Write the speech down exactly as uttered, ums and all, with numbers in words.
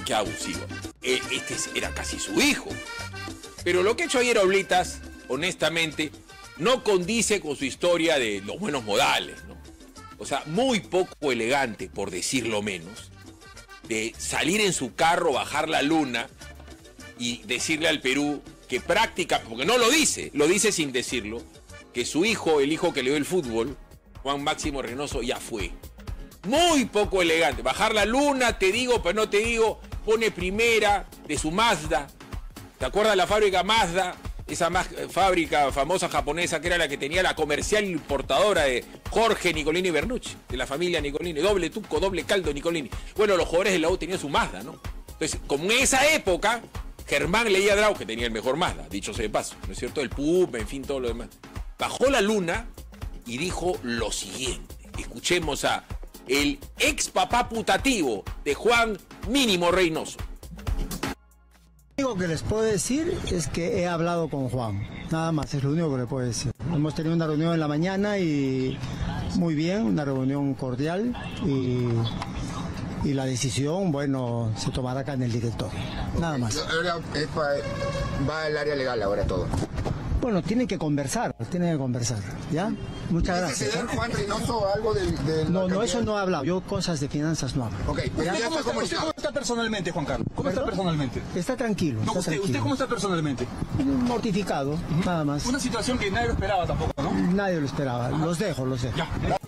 qué abusivo. Eh, este era casi su hijo. Pero lo que ha hecho ayer Oblitas, honestamente, no condice con su historia de los buenos modales, ¿no? O sea, muy poco elegante, por decirlo menos, de salir en su carro, bajar la luna y decirle al Perú que práctica, porque no lo dice, lo dice sin decirlo, que su hijo, el hijo que le dio el fútbol, Juan Máximo Reynoso, ya fue. Muy poco elegante. Bajar la luna, te digo, pero no te digo, pone primera de su Mazda. ¿Te acuerdas de la fábrica Mazda? Esa más, fábrica famosa japonesa que era la que tenía la comercial importadora de Jorge Nicolini Bernucci, de la familia Nicolini, doble tuco, doble caldo Nicolini. Bueno, los jugadores de la U tenían su Mazda, ¿no? Entonces, como en esa época, Germán Leía Drau, que tenía el mejor Mazda, dicho sea de paso, ¿no es cierto? El Puma, en fin, todo lo demás. Bajó la luna y dijo lo siguiente. Escuchemos a el ex papá putativo de Juan Mínimo Reynoso. Lo único que les puedo decir es que he hablado con Juan, nada más, es lo único que le puedo decir. Hemos tenido una reunión en la mañana y muy bien, una reunión cordial y, y la decisión, bueno, se tomará acá en el directorio, nada más. Ahora es pa, va al área legal ahora todo. Bueno, tienen que conversar, tienen que conversar, ¿ya? Muchas gracias. ¿Tiene que Juan Reynoso algo del...? del no, no, eso no he hablado. Yo cosas de finanzas no hablo. Ok, pues ¿Usted, ya cómo está, está, ¿cómo usted está? cómo está personalmente, Juan Carlos? ¿Cómo ¿Perdón? está personalmente? Está tranquilo, No, está usted, tranquilo. ¿usted cómo está personalmente? Mortificado, nada más. Una situación que nadie lo esperaba tampoco, ¿no? Nadie lo esperaba. Los dejo, los dejo. Ya.